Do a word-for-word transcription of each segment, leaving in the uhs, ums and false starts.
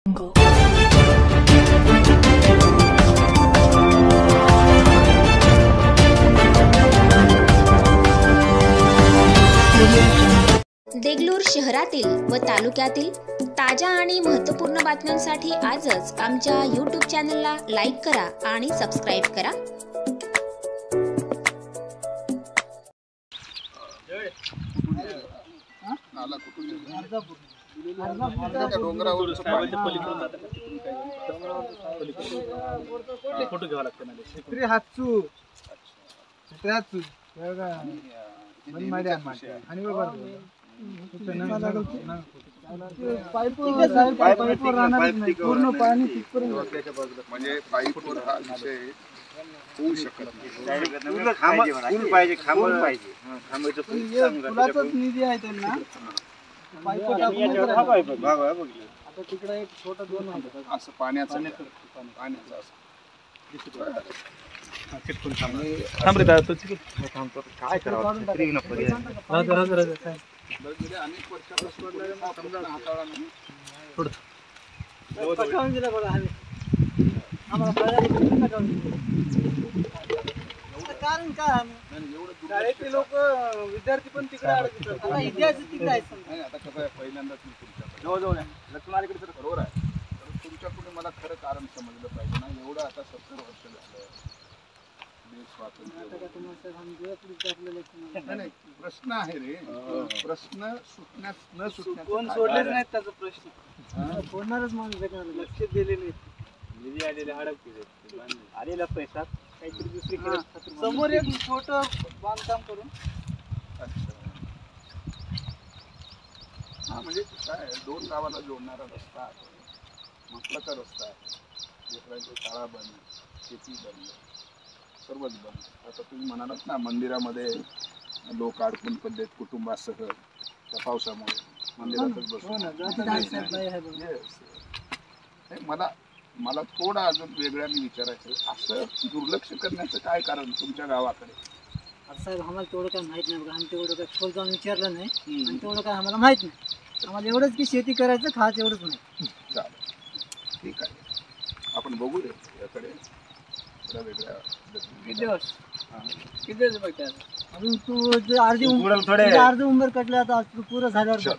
देगलूर शहरातील व तालुक्यातील ताज्या आणि महत्त्वपूर्ण बातम्यांसाठी आजच आमच्या यूट्यूब चॅनलला लाईक करा आणि सबस्क्राईब करा. फोटो घ्यावा लागतो पूर्ण पाणी म्हणजे पाईपवर हा विषय होऊ शकत नाही. पाहिजे खांबून पाहिजे फुलाचाच निधी आहे त्यांना. आता तिकडे एक छोटा दोन असं पाण्याचं पाण्याचं असं काय करावं अनेक वर्षापासून हाताळा नाही. कारण काय शाळेतले लोक विद्यार्थी पण तिकडे तिकडे आहेत. आता कसं आहे, पहिल्यांदाच मी तुमच्या जवळजवळ लक्ष्मणाकडे तर बरोबर आहे. तुमच्या पुढे मला खरं कारण समजलं पाहिजे ना. एवढं आता सत्तर वर्ष झालं नाही. प्रश्न आहे रे, प्रश्न सुटण्यास न सुटण्यास कोण सोडलेच नाहीत. त्याचा प्रश्न सोडणारच माणूस लक्ष दिले नाही. निधी आलेले हडप आलेला पैसा काहीतरी दुसरी समोर एक छोटं बांधकाम करून. हा म्हणजे काय दोन गावाला जोडणारा रस्ता आहे, महत्वाचा रस्ता आहे. लेकरांची शाळा बंद, शेती बंद, सर्वच बंद. आता तुम्ही म्हणालात ना मंदिरामध्ये लोक अडकून पडलेत कुटुंबासह त्या पावसामुळे मंदिरातच बसून. मला मला थोडं अजून वेगळ्याने विचारायचं, असं दुर्लक्ष करण्याचं काय कारण तुमच्या गावाकडे? साहेब आम्हाला तेवढं काय माहित नाही बघा. आम्ही तेवढं काय खोल जाऊन विचारलं नाही आणि तेवढं काय आम्हाला माहित नाही. आम्हाला एवढंच की शेती करायचं, खायचं, एवढंच नाही. चालेल, ठीक आहे. आपण बघू दे याकडे वेगळ्या किती दिवस किती दिवस बघते अजून तू जे अर्धी अर्धी उंबर कटले आता पुरं झाल्यावर.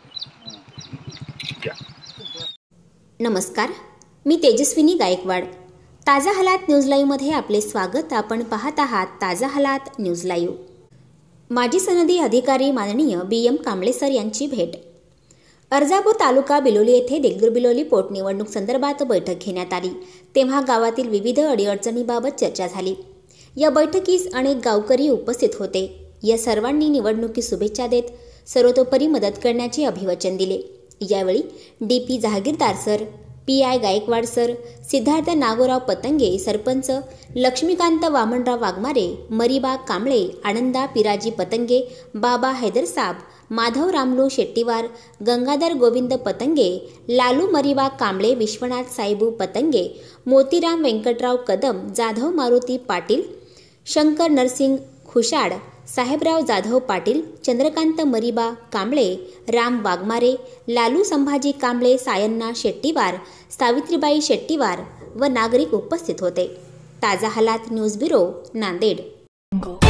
नमस्कार, मी तेजस्विनी गायकवाड. ताजा हालात न्यूज लाईव्हमध्ये आपले स्वागत. आपण पाहत आहात ताजा हालात न्यूज लाईव्ह. माजी सनदी अधिकारी माननीय बी एम कांबळे सर यांची भेट. अर्जापूर तालुका बिलोली येथे देगलूर बिलोली पोटनिवडणूक संदर्भात बैठक घेण्यात आली. तेव्हा गावातील विविध अडीअडचणीबाबत चर्चा झाली. या बैठकीस अनेक गावकरी उपस्थित होते. या सर्वांनी निवडणुकी शुभेच्छा देत सर्वतोपरी मदत करण्याचे अभिवचन दिले. यावेळी D P Jahagirdar sir, P I Gaikwad sir, Siddharth Nagorao Patange sarpanch, Laxmikant Vamanrao Waghmare, Mariba Kamble, Ananda Piraji Patange, Baba Haidarsab, Madhav Ramulu शेट्टीवार, Gangadhar Govind Patange, Lalu मरीबा कांबळे, विश्वनाथ साहेबू पतंगे, मोतीराम व्यंकटराव कदम, जाधव मारुती पाटील, शंकर नरसिंग खुशाड, साहेबराव जाधव पाटील, चंद्रकांत मरीबा कांबळे, राम वाघमारे, लालू संभाजी कांबळे, सायन्ना शेट्टीवार, सावित्रीबाई शेट्टीवार व नागरिक उपस्थित होते. ताजा हालात न्यूज ब्युरो, नांदेड.